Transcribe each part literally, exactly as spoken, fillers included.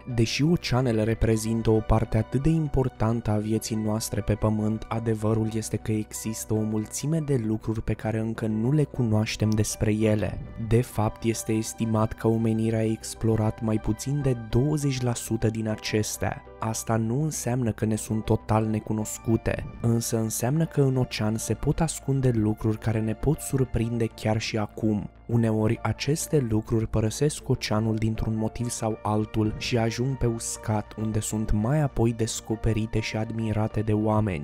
Deși oceanele reprezintă o parte atât de importantă a vieții noastre pe pământ, adevărul este că există o mulțime de lucruri pe care încă nu le cunoaștem despre ele. De fapt, este estimat că omenirea a explorat mai puțin de douăzeci la sută din acestea. Asta nu înseamnă că ne sunt total necunoscute, însă înseamnă că în ocean se pot ascunde lucruri care ne pot surprinde chiar și acum. Uneori, aceste lucruri părăsesc oceanul dintr-un motiv sau altul și ajung pe uscat, unde sunt mai apoi descoperite și admirate de oameni.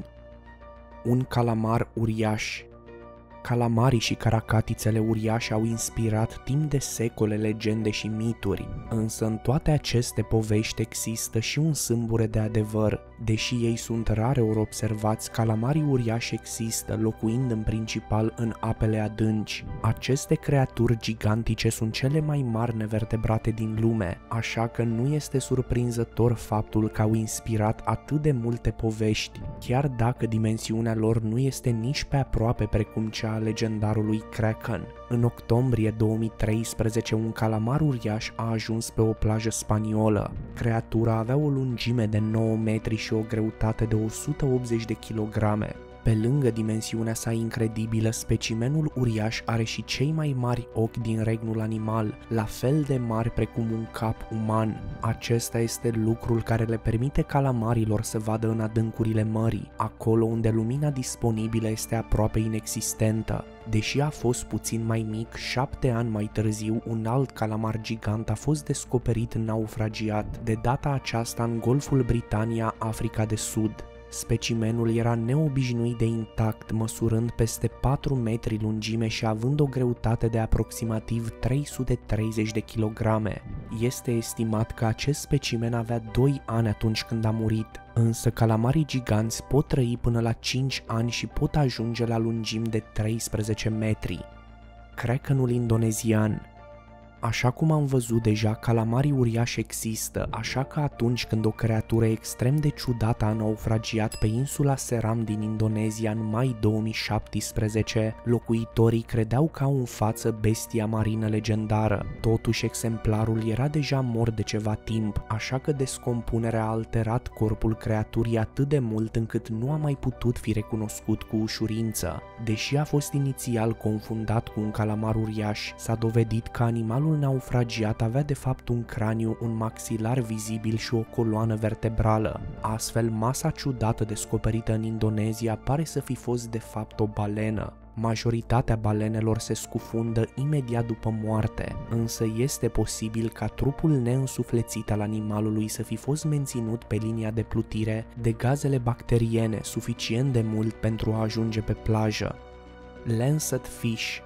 Un calamar uriaș. Calamarii și caracatițele uriașe au inspirat timp de secole legende și mituri, însă în toate aceste povești există și un sâmbure de adevăr. Deși ei sunt rareori observați, calamarii uriași există, locuind în principal în apele adânci. Aceste creaturi gigantice sunt cele mai mari nevertebrate din lume, așa că nu este surprinzător faptul că au inspirat atât de multe povești, chiar dacă dimensiunea lor nu este nici pe aproape precum cea a legendarului Kraken. În octombrie două mii treisprezece, un calamar uriaș a ajuns pe o plajă spaniolă. Creatura avea o lungime de nouă metri și o greutate de o sută optzeci de kilograme. Pe lângă dimensiunea sa incredibilă, specimenul uriaș are și cei mai mari ochi din regnul animal, la fel de mari precum un cap uman. Acesta este lucrul care le permite calamarilor să vadă în adâncurile mării, acolo unde lumina disponibilă este aproape inexistentă. Deși a fost puțin mai mic, șapte ani mai târziu, un alt calamar gigant a fost descoperit naufragiat, de data aceasta în Golful Britania, Africa de Sud. Specimenul era neobișnuit de intact, măsurând peste patru metri lungime și având o greutate de aproximativ trei sute treizeci de kilograme. Este estimat că acest specimen avea doi ani atunci când a murit, însă calamarii giganți pot trăi până la cinci ani și pot ajunge la lungimi de treisprezece metri. Krakenul indonezian. Așa cum am văzut deja, calamarii uriași există, așa că atunci când o creatură extrem de ciudată a naufragiat pe insula Seram din Indonezia în mai două mii șaptesprezece, locuitorii credeau că au în față bestia marină legendară. Totuși, exemplarul era deja mort de ceva timp, așa că descompunerea a alterat corpul creaturii atât de mult încât nu a mai putut fi recunoscut cu ușurință. Deși a fost inițial confundat cu un calamar uriaș, s-a dovedit că animalul naufragiat avea de fapt un craniu, un maxilar vizibil și o coloană vertebrală. Astfel, masa ciudată descoperită în Indonezia pare să fi fost de fapt o balenă. Majoritatea balenelor se scufundă imediat după moarte, însă este posibil ca trupul neînsuflețit al animalului să fi fost menținut pe linia de plutire de gazele bacteriene suficient de mult pentru a ajunge pe plajă. Lancet Fish.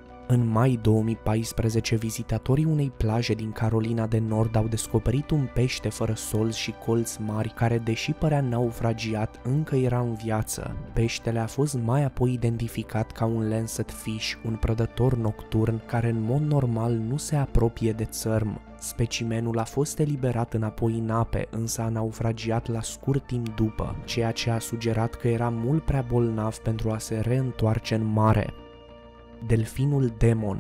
În mai două mii paisprezece, vizitatorii unei plaje din Carolina de Nord au descoperit un pește fără solzi și colți mari care, deși părea naufragiat, încă era în viață. Peștele a fost mai apoi identificat ca un lancet fish, un prădător nocturn care în mod normal nu se apropie de țărm. Specimenul a fost eliberat înapoi în ape, însă a naufragiat la scurt timp după, ceea ce a sugerat că era mult prea bolnav pentru a se reîntoarce în mare. Delfinul demon.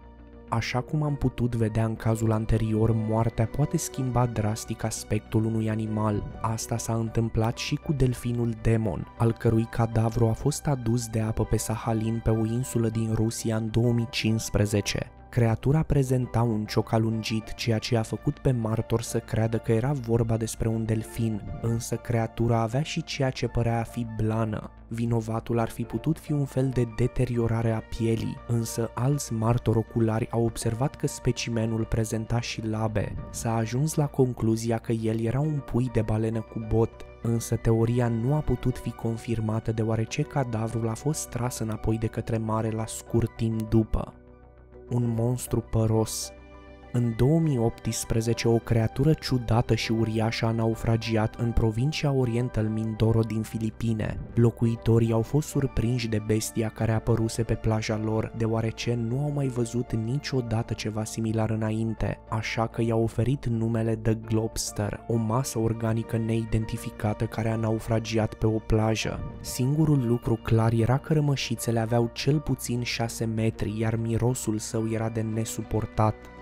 Așa cum am putut vedea în cazul anterior, moartea poate schimba drastic aspectul unui animal. Asta s-a întâmplat și cu delfinul demon, al cărui cadavru a fost adus de apă pe Sahalin, pe o insulă din Rusia, în două mii cincisprezece. Creatura prezenta un cioc alungit, ceea ce a făcut pe martor să creadă că era vorba despre un delfin, însă creatura avea și ceea ce părea a fi blană. Vinovatul ar fi putut fi un fel de deteriorare a pielii, însă alți martori oculari au observat că specimenul prezenta și labe. S-a ajuns la concluzia că el era un pui de balenă cu bot, însă teoria nu a putut fi confirmată deoarece cadavrul a fost tras înapoi de către mare la scurt timp după. Un monstru păros. În două mii optsprezece, o creatură ciudată și uriașă a naufragiat în provincia Oriental Mindoro din Filipine. Locuitorii au fost surprinși de bestia care apăruse pe plaja lor, deoarece nu au mai văzut niciodată ceva similar înainte, așa că i-au oferit numele The Globster, o masă organică neidentificată care a naufragiat pe o plajă. Singurul lucru clar era că rămășițele aveau cel puțin șase metri, iar mirosul său era de nesuportat.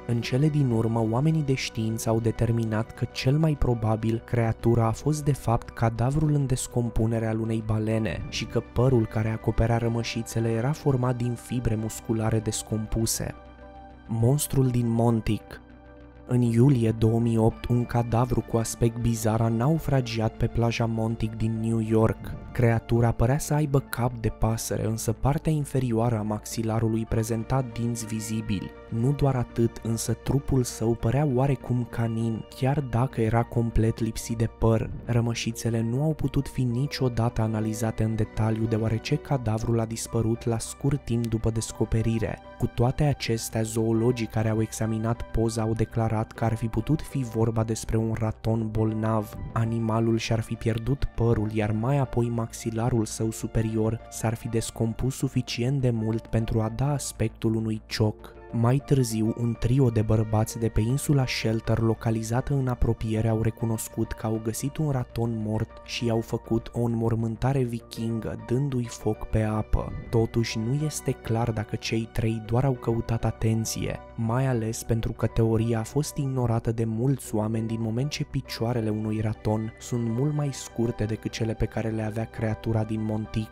În cele din urmă, oamenii de știință au determinat că cel mai probabil creatura a fost de fapt cadavrul în descompunere al unei balene și că părul care acoperea rămășițele era format din fibre musculare descompuse. Monstrul din Montic. În iulie două mii opt, un cadavru cu aspect bizar a naufragiat pe plaja Montic din New York. Creatura părea să aibă cap de pasăre, însă partea inferioară a maxilarului prezenta dinți vizibili. Nu doar atât, însă trupul său părea oarecum canin, chiar dacă era complet lipsit de păr. Rămășițele nu au putut fi niciodată analizate în detaliu, deoarece cadavrul a dispărut la scurt timp după descoperire. Cu toate acestea, zoologii care au examinat poza au declarat că ar fi putut fi vorba despre un raton bolnav. Animalul și-ar fi pierdut părul, iar mai apoi maxilarul său superior s-ar fi descompus suficient de mult pentru a da aspectul unui cioc. Mai târziu, un trio de bărbați de pe insula Shelter, localizată în apropiere, au recunoscut că au găsit un raton mort și i-au făcut o înmormântare vikingă, dându-i foc pe apă. Totuși, nu este clar dacă cei trei doar au căutat atenție, mai ales pentru că teoria a fost ignorată de mulți oameni din moment ce picioarele unui raton sunt mult mai scurte decât cele pe care le avea creatura din Montic.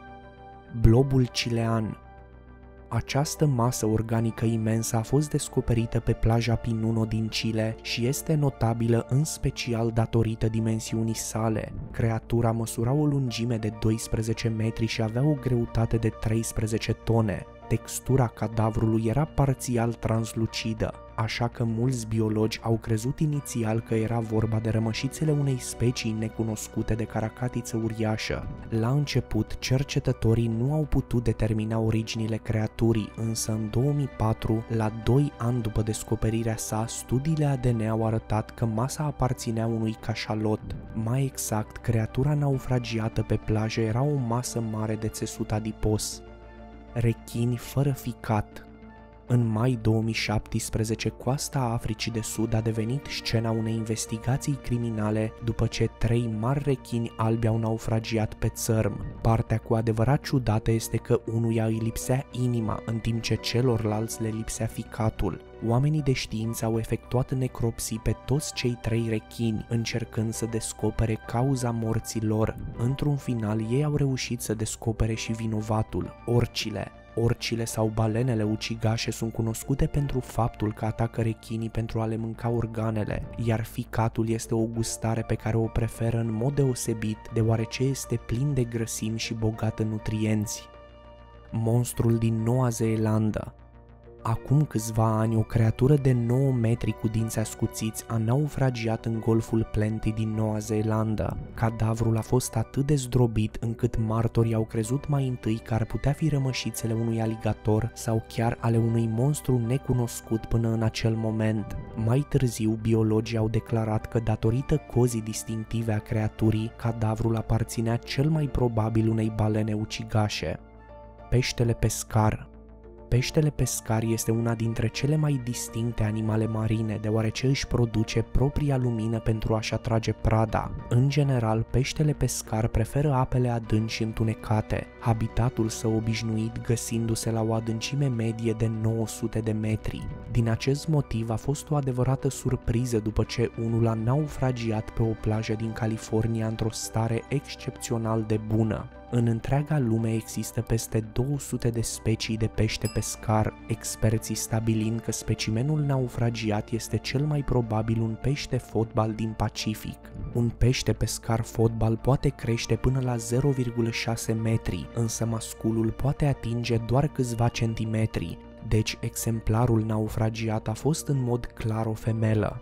Blobul Chilean. Această masă organică imensă a fost descoperită pe plaja Pinuno din Chile și este notabilă în special datorită dimensiunii sale. Creatura măsura o lungime de doisprezece metri și avea o greutate de treisprezece tone. Textura cadavrului era parțial translucidă, așa că mulți biologi au crezut inițial că era vorba de rămășițele unei specii necunoscute de caracatiță uriașă. La început, cercetătorii nu au putut determina originile creaturii, însă în două mii patru, la doi ani după descoperirea sa, studiile A D N au arătat că masa aparținea unui cașalot. Mai exact, creatura naufragiată pe plajă era o masă mare de țesut adipos. Rechini fără ficat. În mai două mii șaptesprezece, coasta Africii de Sud a devenit scena unei investigații criminale după ce trei mari rechini albi au naufragiat pe țărm. Partea cu adevărat ciudată este că unuia îi lipsea inima, în timp ce celorlalți le lipsea ficatul. Oamenii de știință au efectuat necropsii pe toți cei trei rechini, încercând să descopere cauza morții lor. Într-un final, ei au reușit să descopere și vinovatul, orcile. Orcile sau balenele ucigașe sunt cunoscute pentru faptul că atacă rechinii pentru a le mânca organele, iar ficatul este o gustare pe care o preferă în mod deosebit, deoarece este plin de grăsimi și bogat în nutrienți. Monstrul din Noua Zeelandă. Acum câțiva ani, o creatură de nouă metri cu dinți ascuțiți a naufragiat în golful Plenty din Noua Zeelandă. Cadavrul a fost atât de zdrobit încât martorii au crezut mai întâi că ar putea fi rămășițele unui aligator sau chiar ale unui monstru necunoscut până în acel moment. Mai târziu, biologii au declarat că datorită cozii distinctive a creaturii, cadavrul aparținea cel mai probabil unei balene ucigașe. Peștele pescar. Peștele pescar este una dintre cele mai distincte animale marine, deoarece își produce propria lumină pentru a-și atrage prada. În general, peștele pescar preferă apele adânci și întunecate, habitatul său obișnuit găsindu-se la o adâncime medie de nouă sute de metri. Din acest motiv a fost o adevărată surpriză după ce unul a naufragiat pe o plajă din California într-o stare excepțional de bună. În întreaga lume există peste două sute de specii de pește pescar, experții stabilind că specimenul naufragiat este cel mai probabil un pește fotbal din Pacific. Un pește pescar fotbal poate crește până la zero virgulă șase metri, însă masculul poate atinge doar câțiva centimetri, deci exemplarul naufragiat a fost în mod clar o femelă.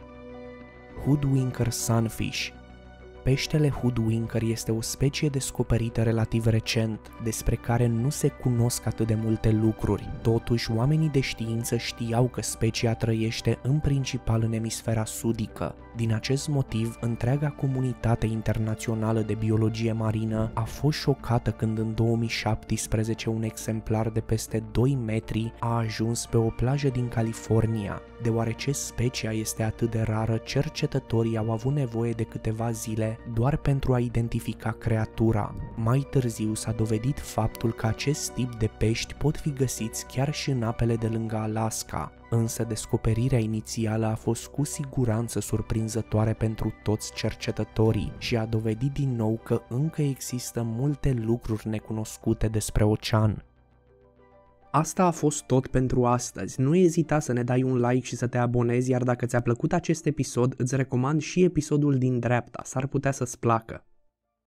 Hoodwinker Sunfish. Peștele hoodwinker este o specie descoperită relativ recent, despre care nu se cunosc atât de multe lucruri. Totuși, oamenii de știință știau că specia trăiește în principal în emisfera sudică. Din acest motiv, întreaga comunitate internațională de biologie marină a fost șocată când în două mii șaptesprezece un exemplar de peste doi metri a ajuns pe o plajă din California. Deoarece specia este atât de rară, cercetătorii au avut nevoie de câteva zile animale doar pentru a identifica creatura. Mai târziu s-a dovedit faptul că acest tip de pești pot fi găsiți chiar și în apele de lângă Alaska, însă descoperirea inițială a fost cu siguranță surprinzătoare pentru toți cercetătorii și a dovedit din nou că încă există multe lucruri necunoscute despre ocean. Asta a fost tot pentru astăzi. Nu ezita să ne dai un like și să te abonezi, iar dacă ți-a plăcut acest episod, îți recomand și episodul din dreapta, s-ar putea să-ți placă.